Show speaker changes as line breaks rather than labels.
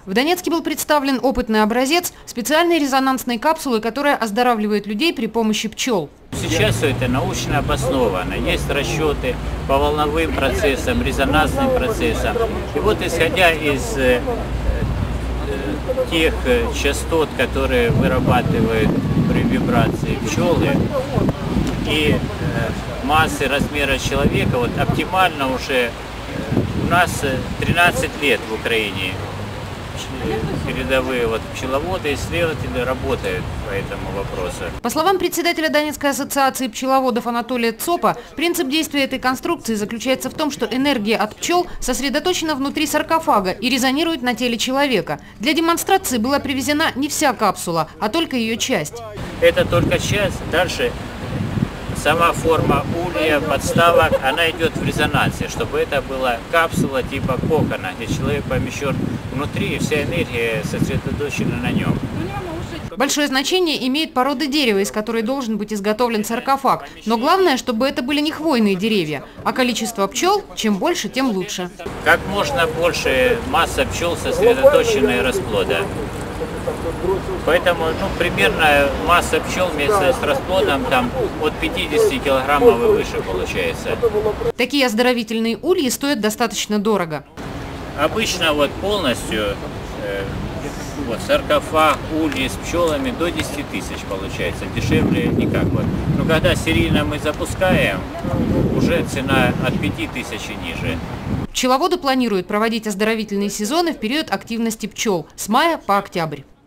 В Донецке был представлен опытный образец специальной резонансной капсулы, которая оздоравливает людей при помощи пчел.
Сейчас все это научно обосновано. Есть расчеты по волновым процессам, резонансным процессам. И вот исходя из тех частот, которые вырабатывают при вибрации пчелы, и массы размера человека, вот оптимально уже у нас 13 лет в Украине передовые пчеловоды, исследователи работают по этому вопросу.
По словам председателя Донецкой ассоциации пчеловодов Анатолия Цопа, принцип действия этой конструкции заключается в том, что энергия от пчел сосредоточена внутри саркофага и резонирует на теле человека. Для демонстрации была привезена не вся капсула, а только ее часть.
Это только часть. Дальше сама форма улья, подставок, она идет в резонансе, чтобы это была капсула типа кокона, где человек помещен внутри, и вся энергия сосредоточена на нем.
Большое значение имеет порода дерева, из которой должен быть изготовлен саркофаг. Но главное, чтобы это были не хвойные деревья, а количество пчел, чем больше, тем лучше.
Как можно больше масса пчел сосредоточена и расплода. Поэтому примерно масса пчел вместе с расплодом там от 50 килограммов и выше получается.
Такие оздоровительные ульи стоят достаточно дорого.
Обычно полностью саркофаг, ульи с пчелами до 10 тысяч получается, дешевле никак. Но когда серийно мы запускаем, уже цена от 5 тысяч и ниже.
Пчеловоды планируют проводить оздоровительные сезоны в период активности пчел с мая по октябрь.